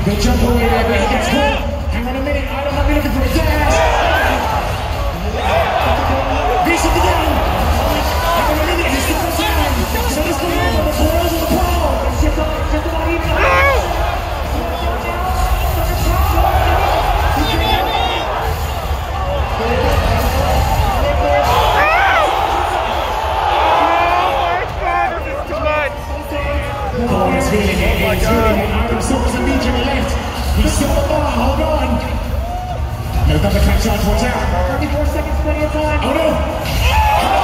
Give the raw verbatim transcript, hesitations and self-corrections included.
Good jump away there, but he gets caught. Hang on a minute, I don't might be looking for a dash. Reach it again. Hang on a minute, he's still on time. So this one over, the ball's on the pole. It's just about, just about even. Oh, he's feeling it, he's feeling it. Idom still doesn't need you to left. He's still on the bar, hold on. No double catch out, watch out. twenty-four seconds, plenty of time. Oh no!